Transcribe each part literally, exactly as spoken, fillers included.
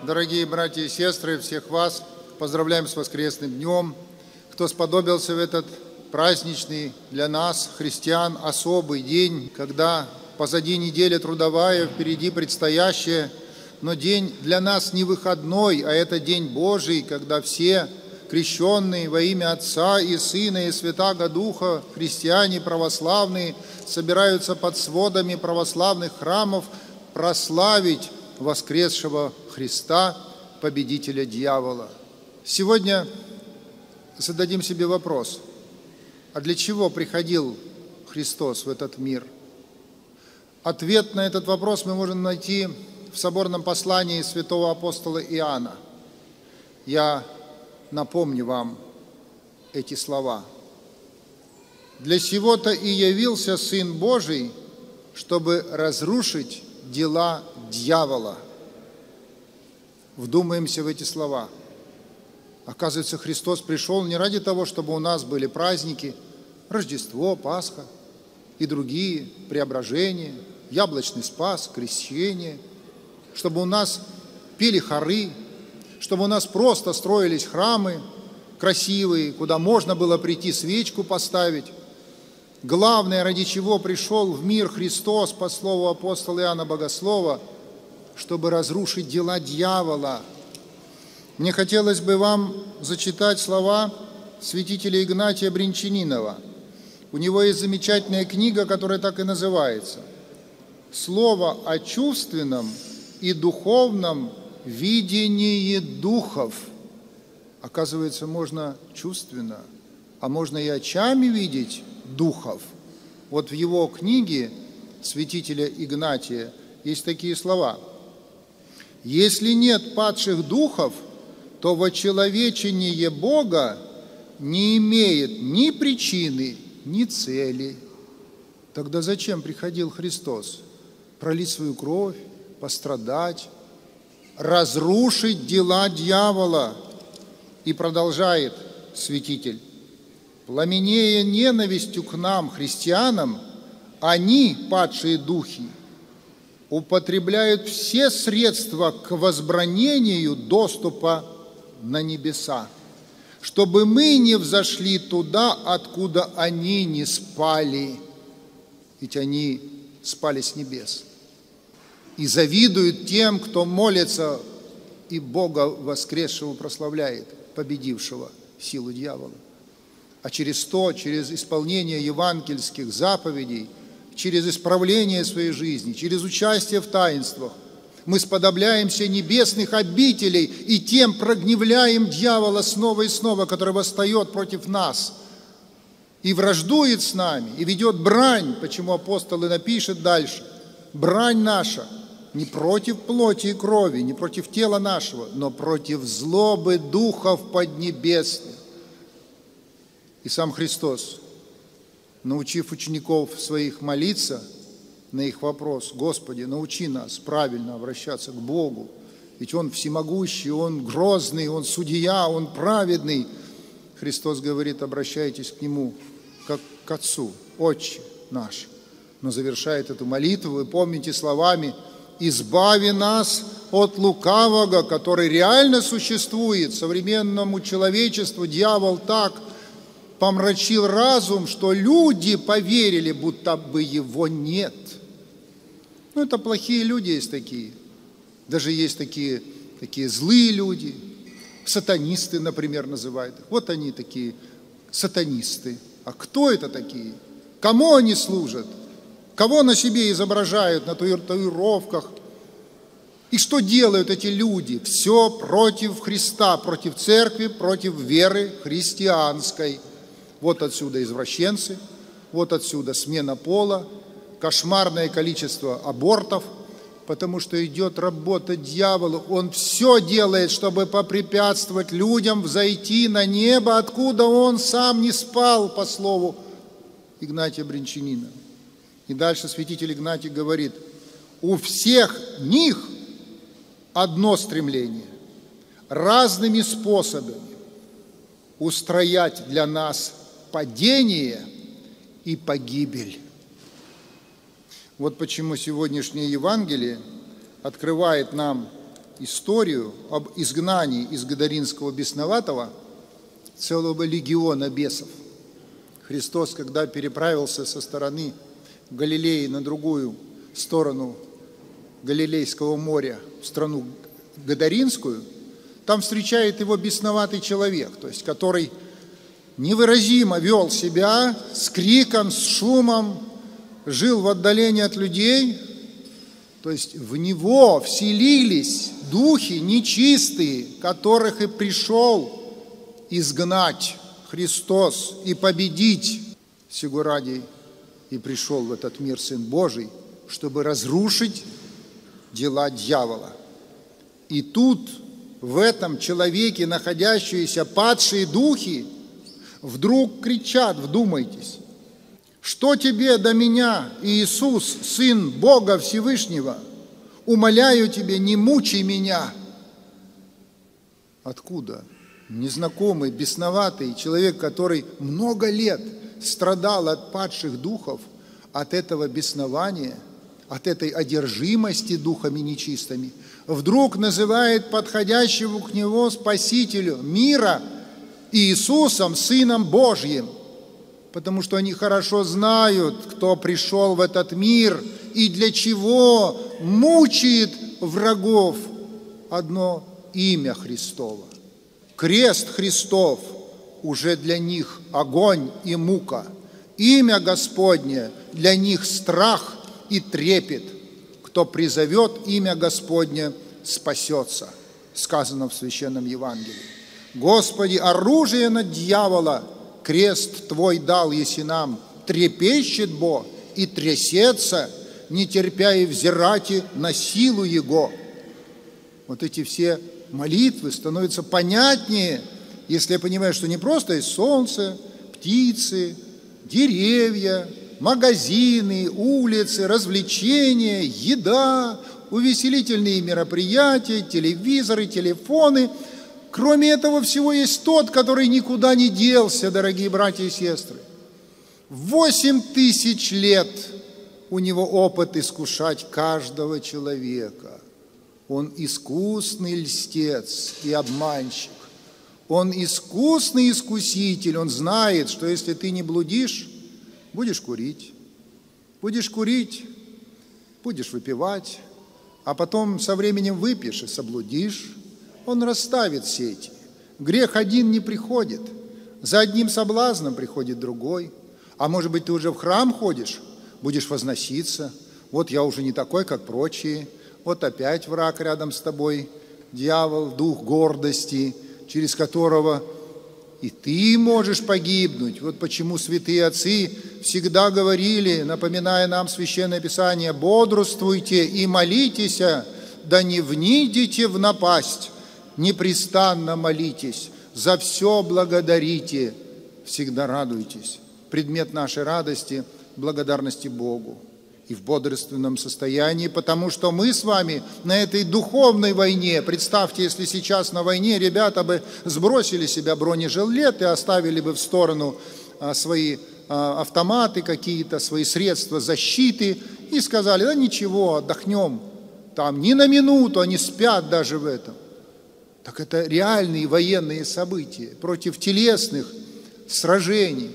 Дорогие братья и сестры, всех вас поздравляем с воскресным днем. Кто сподобился в этот праздничный для нас, христиан, особый день, когда позади неделя трудовая, впереди предстоящая, но день для нас не выходной, а это день Божий, когда все крещенные во имя Отца и Сына и Святаго Духа, христиане православные, собираются под сводами православных храмов прославить воскресшего Христа, победителя дьявола. Сегодня зададим себе вопрос: а для чего приходил Христос в этот мир? Ответ на этот вопрос мы можем найти в соборном послании святого апостола Иоанна. Я напомню вам эти слова. «Для сего-то и явился Сын Божий, чтобы разрушить дела дьявола». Вдумаемся в эти слова. Оказывается, Христос пришел не ради того, чтобы у нас были праздники, Рождество, Пасха и другие преображения, яблочный спас, крещение, чтобы у нас пели хоры, чтобы у нас просто строились храмы красивые, куда можно было прийти свечку поставить. Главное, ради чего пришел в мир Христос, по слову апостола Иоанна Богослова, чтобы разрушить дела дьявола. Мне хотелось бы вам зачитать слова святителя Игнатия Бринчанинова. У него есть замечательная книга, которая так и называется «Слово о чувственном и духовном видении духов». Оказывается, можно чувственно, а можно и очами видеть духов. Вот в его книге святителя Игнатия есть такие слова: «Если нет падших духов, то вочеловечение Бога не имеет ни причины, ни цели». Тогда зачем приходил Христос? Пролить свою кровь, пострадать, разрушить дела дьявола. И продолжает святитель: «Пламенея ненавистью к нам, христианам, они, падшие духи, употребляют все средства к возбранению доступа на небеса, чтобы мы не взошли туда, откуда они не спали». Ведь они спали с небес. И завидуют тем, кто молится и Бога воскресшего прославляет, победившего силу дьявола. А через то, через исполнение евангельских заповедей, через исправление своей жизни, через участие в таинствах, мы сподобляемся небесных обителей и тем прогневляем дьявола снова и снова, который восстает против нас и враждует с нами, и ведет брань, почему апостол и напишет дальше: «Брань наша не против плоти и крови, не против тела нашего, но против злобы духов поднебесных». И сам Христос, научив учеников своих молиться на их вопрос: «Господи, научи нас правильно обращаться к Богу, ведь Он всемогущий, Он грозный, Он судья, Он праведный». Христос говорит: обращайтесь к Нему как к Отцу, Отче наш. Но завершает эту молитву, вы помните, словами: «Избави нас от лукавого», который реально существует. Современному человечеству дьявол так помрачил разум, что люди поверили, будто бы его нет. Ну, это плохие люди есть такие. Даже есть такие, такие злые люди. Сатанисты, например, называют их. Вот они такие сатанисты. А кто это такие? Кому они служат? Кого на себе изображают на татуировках? И что делают эти люди? Все против Христа, против церкви, против веры христианской. Вот отсюда извращенцы, вот отсюда смена пола, кошмарное количество абортов, потому что идет работа дьявола. Он все делает, чтобы попрепятствовать людям взойти на небо, откуда он сам не спал, по слову Игнатия Бринчанина. И дальше святитель Игнатий говорит: у всех них одно стремление – разными способами устроять для нас падение и погибель. Вот почему сегодняшнее Евангелие открывает нам историю об изгнании из Гадаринского бесноватого целого легиона бесов. Христос, когда переправился со стороны Галилеи на другую сторону Галилейского моря, в страну Гадаринскую, там встречает его бесноватый человек, то есть который невыразимо вел себя с криком, с шумом, жил в отдалении от людей, то есть в него вселились духи нечистые, которых и пришел изгнать Христос и победить. Сего ради и пришел в этот мир Сын Божий, чтобы разрушить дела дьявола. И тут, в этом человеке, находящиеся падшие духи, вдруг кричат, вдумайтесь: «Что тебе до меня, Иисус, Сын Бога Всевышнего? Умоляю тебя, не мучай меня!» Откуда? Незнакомый, бесноватый человек, который много лет страдал от падших духов, от этого беснования, от этой одержимости духами нечистыми, вдруг называет подходящего к него Спасителю мира Иисусом, Сыном Божьим, потому что они хорошо знают, кто пришел в этот мир и для чего мучает врагов одно имя Христово. Крест Христов уже для них огонь и мука. Имя Господне для них страх и трепет. Кто призовет имя Господне, спасется, сказано в Священном Евангелии. Господи, оружие на дьявола, крест Твой дал еси нам, трепещет Бо и трясется, не терпя и взирати на силу Его. Вот эти все молитвы становятся понятнее, если я понимаю, что не просто есть солнце, птицы, деревья, магазины, улицы, развлечения, еда, увеселительные мероприятия, телевизоры, телефоны. Кроме этого всего есть тот, который никуда не делся, дорогие братья и сестры. Восемь тысяч лет у него опыт искушать каждого человека. Он искусный льстец и обманщик. Он искусный искуситель. Он знает, что если ты не блудишь, будешь курить. Будешь курить, будешь выпивать, а потом со временем выпьешь и соблудишь. Он расставит сети. Грех один не приходит. За одним соблазном приходит другой. А может быть, ты уже в храм ходишь, будешь возноситься. Вот я уже не такой, как прочие. Вот опять враг рядом с тобой, дьявол, дух гордости, через которого и ты можешь погибнуть. Вот почему святые отцы всегда говорили, напоминая нам Священное Писание: «Бодрствуйте и молитесь, да не внидите в напасть, непрестанно молитесь, за все благодарите, всегда радуйтесь». Предмет нашей радости – благодарности Богу. И в бодрственном состоянии, потому что мы с вами на этой духовной войне, представьте, если сейчас на войне ребята бы сбросили себя бронежилеты, оставили бы в сторону свои автоматы какие-то, свои средства защиты и сказали: да ничего, отдохнем, там ни на минуту, они спят даже в этом. Так это реальные военные события против телесных сражений.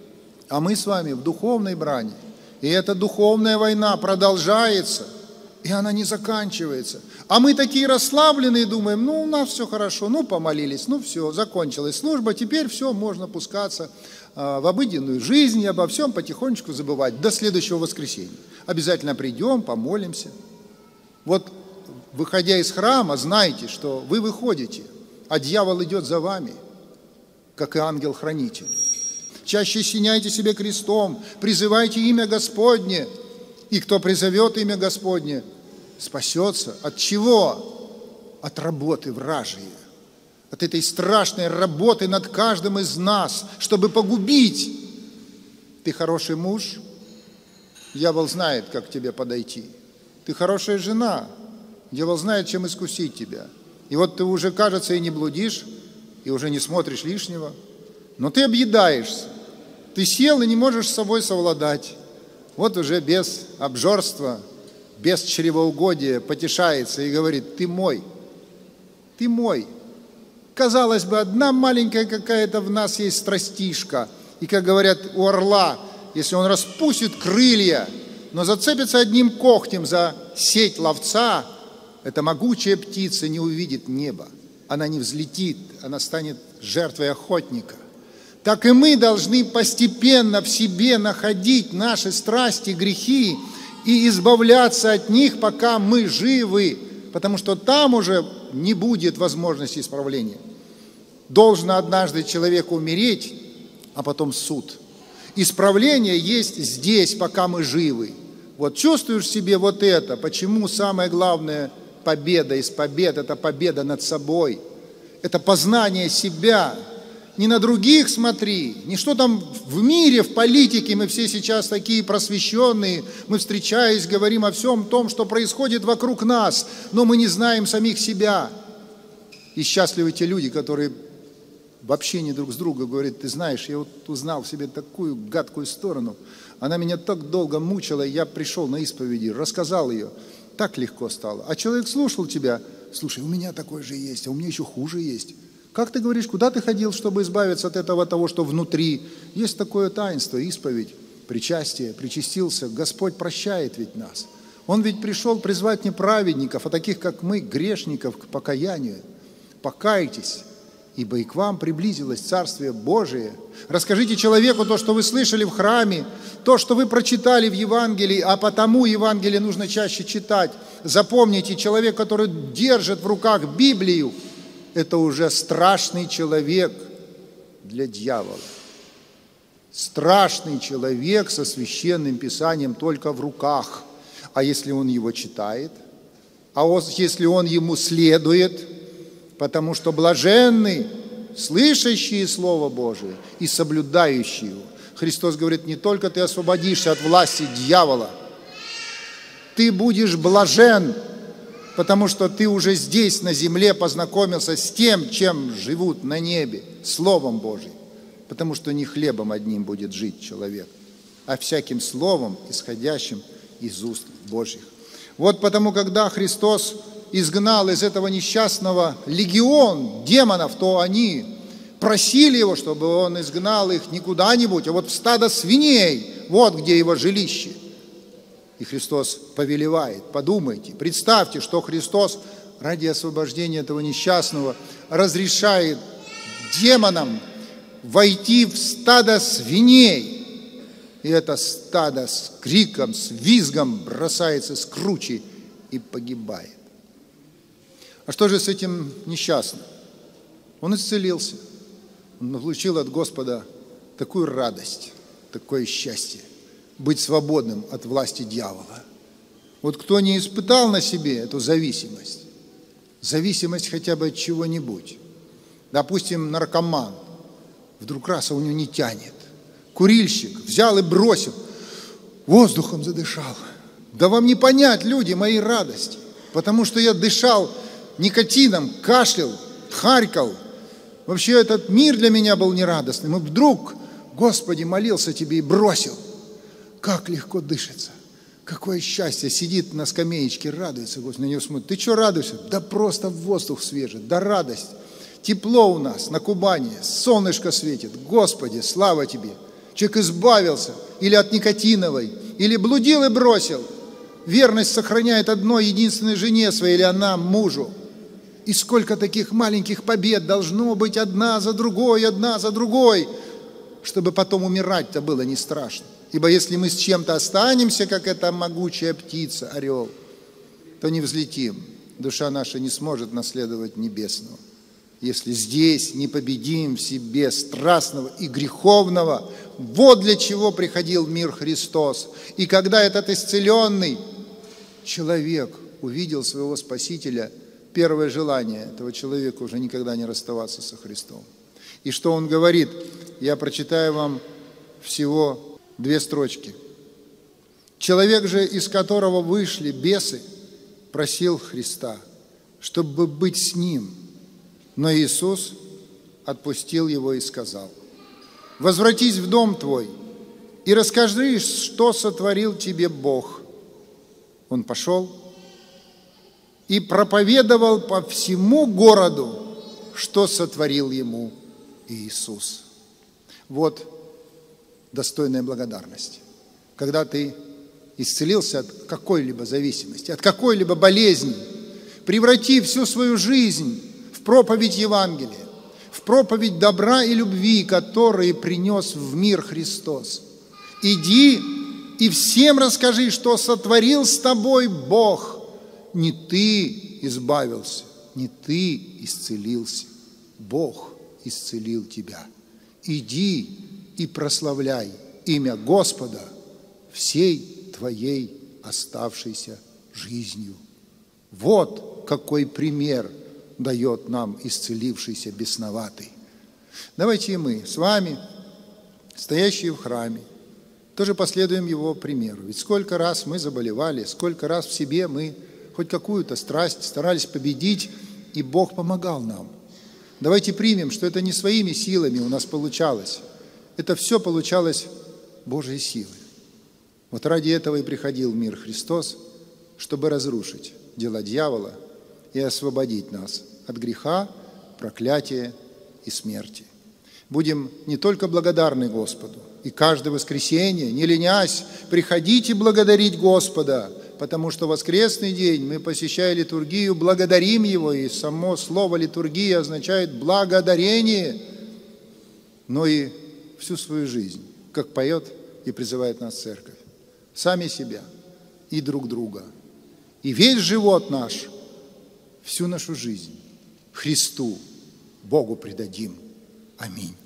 А мы с вами в духовной брани. И эта духовная война продолжается, и она не заканчивается. А мы такие расслабленные, думаем: ну, у нас все хорошо, ну, помолились, ну, все, закончилась служба, теперь все, можно пускаться а, в обыденную жизнь и обо всем потихонечку забывать до следующего воскресенья. Обязательно придем, помолимся. Вот, выходя из храма, знайте, что вы выходите, а дьявол идет за вами, как и ангел-хранитель. Чаще осеняйте себе крестом, призывайте имя Господне, и кто призовет имя Господне, спасется. От чего? От работы вражьей, от этой страшной работы над каждым из нас, чтобы погубить. Ты хороший муж, дьявол знает, как к тебе подойти. Ты хорошая жена, дьявол знает, чем искусить тебя. И вот ты уже, кажется, и не блудишь, и уже не смотришь лишнего, но ты объедаешься. Ты сел и не можешь с собой совладать. Вот уже без обжорства, без чревоугодия потешается и говорит: ты мой, ты мой. Казалось бы, одна маленькая какая-то в нас есть страстишка. И, как говорят у орла, если он распустит крылья, но зацепится одним когтем за сеть ловца, эта могучая птица не увидит неба. Она не взлетит, она станет жертвой охотника. Так и мы должны постепенно в себе находить наши страсти, грехи и избавляться от них, пока мы живы, потому что там уже не будет возможности исправления. Должно однажды человеку умереть, а потом суд. Исправление есть здесь, пока мы живы. Вот чувствуешь в себе вот это, почему самое главное победа из побед – это победа над собой, это познание себя. Не на других смотри, не что там в мире, в политике, мы все сейчас такие просвещенные, мы, встречаясь, говорим о всем том, что происходит вокруг нас, но мы не знаем самих себя. И счастливы те люди, которые в общении друг с другом говорят: ты знаешь, я вот узнал в себе такую гадкую сторону, она меня так долго мучила, и я пришел на исповеди, рассказал ее, так легко стало. А человек слушал тебя: слушай, у меня такое же есть, а у меня еще хуже есть. Как ты говоришь, куда ты ходил, чтобы избавиться от этого, того, что внутри? Есть такое таинство, исповедь, причастие, причастился. Господь прощает ведь нас. Он ведь пришел призвать не праведников, а таких, как мы, грешников, к покаянию. Покайтесь, ибо и к вам приблизилось Царствие Божие. Расскажите человеку то, что вы слышали в храме, то, что вы прочитали в Евангелии, а потому Евангелие нужно чаще читать. Запомните, человек, который держит в руках Библию, это уже страшный человек для дьявола. Страшный человек со священным писанием только в руках. А если он его читает? А если он ему следует? Потому что блаженны, слышащие Слово Божие и соблюдающие его. Христос говорит, не только ты освободишься от власти дьявола, ты будешь блажен, потому что ты уже здесь, на земле, познакомился с тем, чем живут на небе, Словом Божиим. Потому что не хлебом одним будет жить человек, а всяким словом, исходящим из уст Божьих. Вот потому, когда Христос изгнал из этого несчастного легион демонов, то они просили его, чтобы он изгнал их не куда-нибудь, а вот в стадо свиней, вот где его жилище. И Христос повелевает, подумайте, представьте, что Христос ради освобождения этого несчастного разрешает демонам войти в стадо свиней. И это стадо с криком, с визгом бросается с кручи и погибает. А что же с этим несчастным? Он исцелился. Он получил от Господа такую радость, такое счастье. Быть свободным от власти дьявола. Вот кто не испытал на себе эту зависимость, зависимость хотя бы от чего-нибудь, допустим, наркоман, вдруг раз, а у него не тянет, курильщик взял и бросил, воздухом задышал. Да вам не понять, люди, моей радости, потому что я дышал никотином, кашлял, харкал. Вообще этот мир для меня был нерадостным. И вдруг, Господи, молился Тебе и бросил. Как легко дышится, какое счастье, сидит на скамеечке, радуется, Господи, на него смотрит. Ты что радуешься? Да просто воздух свежий, да радость. Тепло у нас на Кубани, солнышко светит. Господи, слава Тебе. Человек избавился или от никотиновой, или блудил и бросил. Верность сохраняет одной единственной жене своей, или она мужу. И сколько таких маленьких побед должно быть одна за другой, одна за другой, чтобы потом умирать-то было не страшно. Ибо если мы с чем-то останемся, как эта могучая птица, орел, то не взлетим. Душа наша не сможет наследовать небесного. Если здесь не победим в себе страстного и греховного, вот для чего приходил в мир Христос. И когда этот исцеленный человек увидел своего Спасителя, первое желание этого человека уже никогда не расставаться со Христом. И что он говорит? Я прочитаю вам всего две строчки. Человек же, из которого вышли бесы, просил Христа, чтобы быть с ним. Но Иисус отпустил его и сказал: возвратись в дом твой и расскажи, что сотворил тебе Бог. Он пошел и проповедовал по всему городу, что сотворил ему Иисус. Вот достойная благодарность. Когда ты исцелился от какой-либо зависимости, от какой-либо болезни, преврати всю свою жизнь в проповедь Евангелия, в проповедь добра и любви, которые принес в мир Христос. Иди и всем расскажи, что сотворил с тобой Бог. Не ты избавился, не ты исцелился, Бог исцелил тебя. Иди и прославляй имя Господа всей твоей оставшейся жизнью. Вот какой пример дает нам исцелившийся бесноватый. Давайте и мы с вами, стоящие в храме, тоже последуем его примеру. Ведь сколько раз мы заболевали, сколько раз в себе мы хоть какую-то страсть старались победить, и Бог помогал нам. Давайте примем, что это не своими силами у нас получалось. Это все получалось Божьей силой. Вот ради этого и приходил в мир Христос, чтобы разрушить дела дьявола и освободить нас от греха, проклятия и смерти. Будем не только благодарны Господу, и каждое воскресенье, не ленясь, приходите благодарить Господа, потому что в воскресный день мы, посещая литургию, благодарим Его, и само слово литургия означает благодарение, но и всю свою жизнь, как поет и призывает нас Церковь, сами себя и друг друга, и весь живот наш, всю нашу жизнь Христу, Богу предадим. Аминь.